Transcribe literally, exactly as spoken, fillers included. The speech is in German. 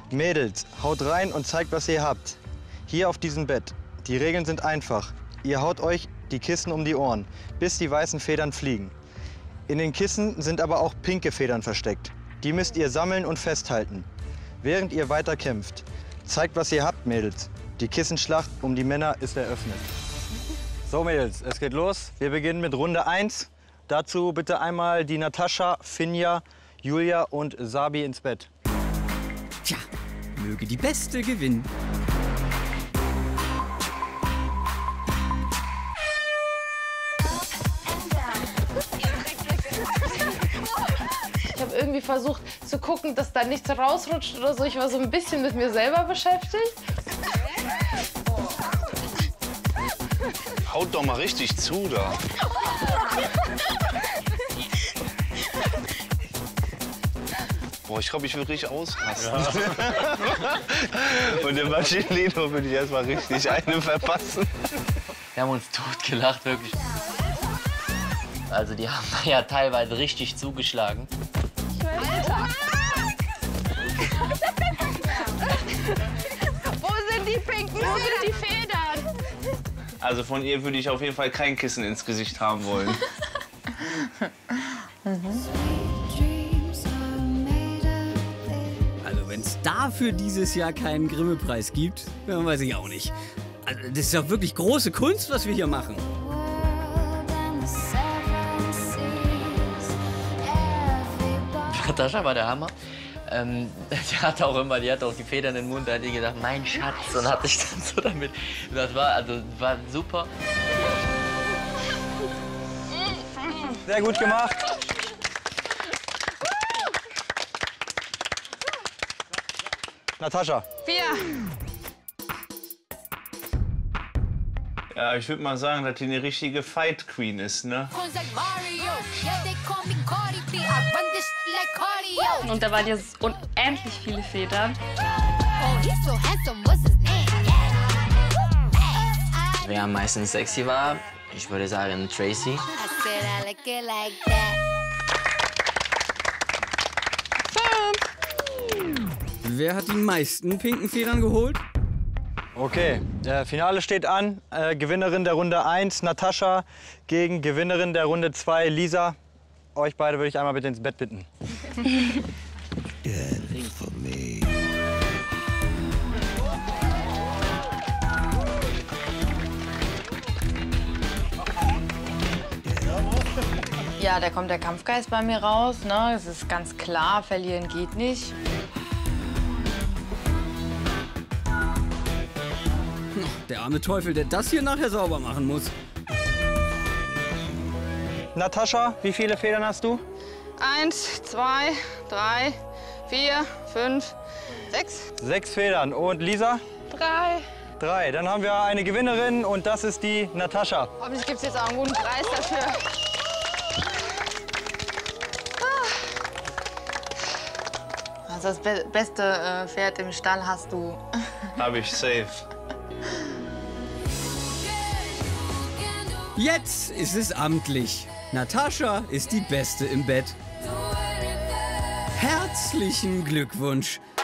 Mädels, haut rein und zeigt, was ihr habt. Hier auf diesem Bett. Die Regeln sind einfach. Ihr haut euch die Kissen um die Ohren, bis die weißen Federn fliegen. In den Kissen sind aber auch pinke Federn versteckt. Die müsst ihr sammeln und festhalten, während ihr weiter kämpft. Zeigt, was ihr habt, Mädels. Die Kissenschlacht um die Männer ist eröffnet. So, Mädels, es geht los. Wir beginnen mit Runde eins. Dazu bitte einmal die Natascha, Finja, Julia und Sabi ins Bett. Tja, möge die Beste gewinnen. Ich habe irgendwie versucht zu gucken, dass da nichts rausrutscht oder so. Ich war so ein bisschen mit mir selber beschäftigt. Haut doch mal richtig zu da. Boah, ich glaube, ich will richtig ausrasten. Ja. Und dem Maschinino würde ich erstmal richtig eine verpassen. Wir haben uns totgelacht, wirklich. Also die haben ja teilweise richtig zugeschlagen. Alter! Wo sind die pinken? Wo sind die Federn? Also von ihr würde ich auf jeden Fall kein Kissen ins Gesicht haben wollen. Mhm. Also wenn es dafür dieses Jahr keinen Grimme-Preis gibt, dann weiß ich auch nicht. Also das ist doch wirklich große Kunst, was wir hier machen. Natascha war der Hammer. Ähm, die hat auch immer, die hat auch die Federn in den Mund, da hat die gedacht, mein Schatz, und hat sich dann so damit. Das war, also, war super. Sehr gut gemacht. Natascha. Vier. Ja, ich würde mal sagen, dass die eine richtige Fight Queen ist, ne? Und da waren jetzt unendlich viele Federn. Wer am meisten sexy war, ich würde sagen Tracy. Wer hat die meisten pinken Federn geholt? Okay, der Finale steht an. Äh, Gewinnerin der Runde eins, Natascha, gegen Gewinnerin der Runde zwei, Lisa. Euch beide würde ich einmal bitte ins Bett bitten. Ja, da kommt der Kampfgeist bei mir raus. Ne? Es ist ganz klar, verlieren geht nicht. Der arme Teufel, der das hier nachher sauber machen muss. Natascha, wie viele Federn hast du? Eins, zwei, drei, vier, fünf, sechs. Sechs Federn. Und Lisa? Drei. Drei. Dann haben wir eine Gewinnerin und das ist die Natascha. Hoffentlich gibt es jetzt auch einen guten Preis dafür. Also das be beste äh, Pferd im Stall hast du. Hab ich safe. Jetzt ist es amtlich. Natascha ist die Beste im Bett. Herzlichen Glückwunsch.